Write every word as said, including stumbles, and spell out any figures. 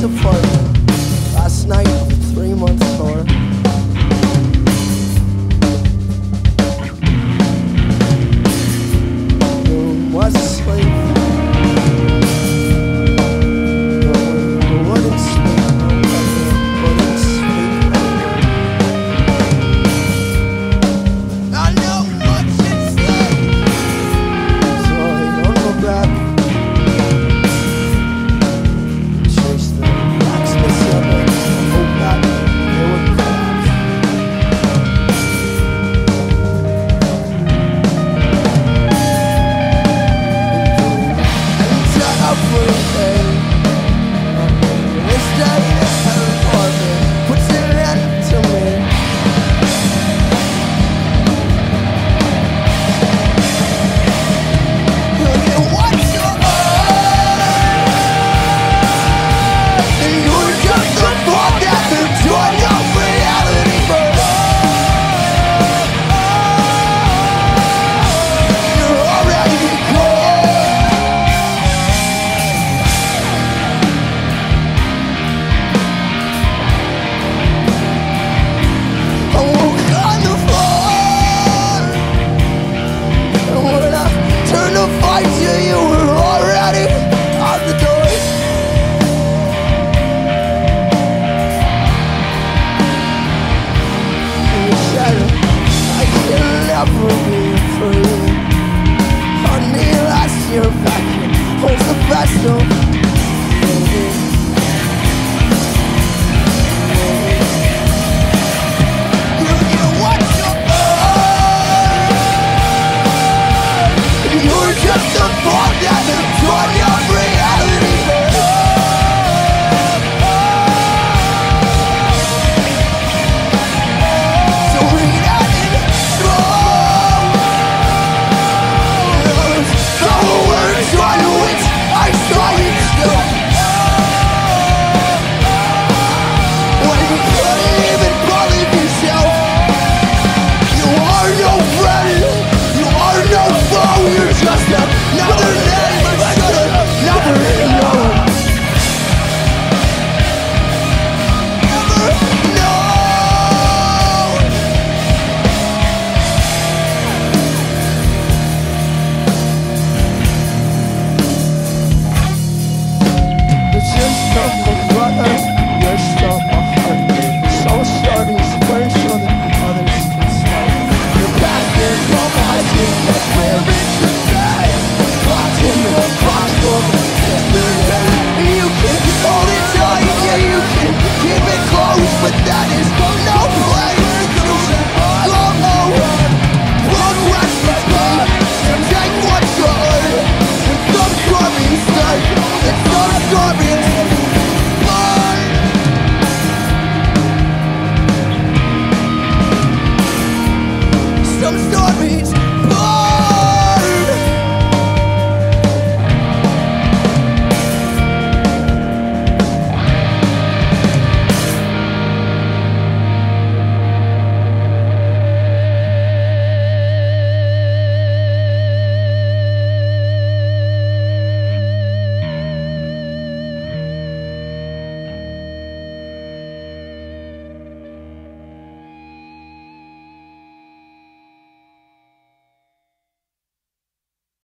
apartment last night of a three-month tour. Room was asleep. No, I wouldn't sleep. I wouldn't sleep. I know what you say. So I don't go back. Chase the blacksmith's oven. Hope that they would crash. Into everything. This day and apartment puts an end to me. Look at what you're on. And you're just a fuck at the door of reality, but you're already gone. I woke on the floor, and when I turned to fight you, you were already out the door. And you said, I can never be free. Honey, last year back holds the best of